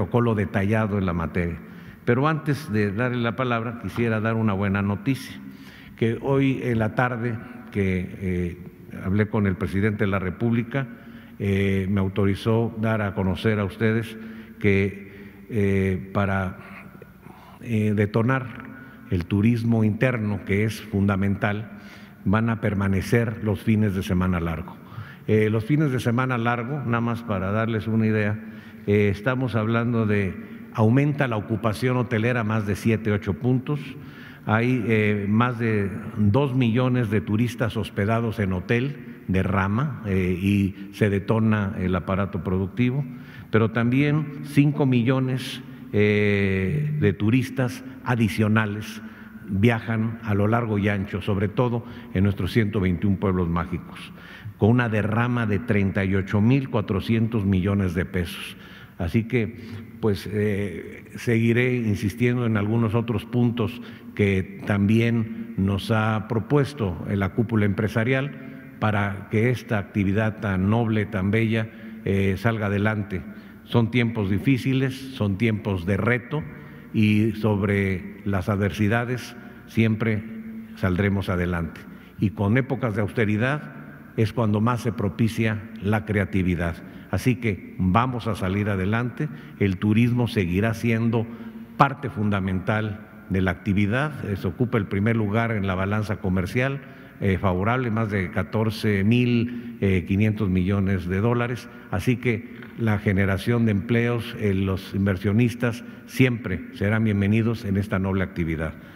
protocolo detallado en la materia. Pero antes de darle la palabra, quisiera dar una buena noticia, que hoy en la tarde que hablé con el presidente de la República, me autorizó dar a conocer a ustedes que para detonar el turismo interno, que es fundamental, van a permanecer los fines de semana largo. Los fines de semana largo, nada más para darles una idea, estamos hablando de aumenta la ocupación hotelera más de 7, 8 puntos, hay más de 2 millones de turistas hospedados en hotel de rama y se detona el aparato productivo, pero también 5 millones de turistas adicionales viajan a lo largo y ancho, sobre todo en nuestros 121 pueblos mágicos, con una derrama de 38.400 millones de pesos. Así que pues seguiré insistiendo en algunos otros puntos que también nos ha propuesto la cúpula empresarial para que esta actividad tan noble, tan bella, salga adelante. Son tiempos difíciles, son tiempos de reto y sobre las adversidades siempre saldremos adelante. Y con épocas de austeridad es cuando más se propicia la creatividad. Así que vamos a salir adelante, el turismo seguirá siendo parte fundamental de la actividad, se ocupa el primer lugar en la balanza comercial, favorable, más de 14.500 millones de dólares, así que la generación de empleos, los inversionistas siempre serán bienvenidos en esta noble actividad.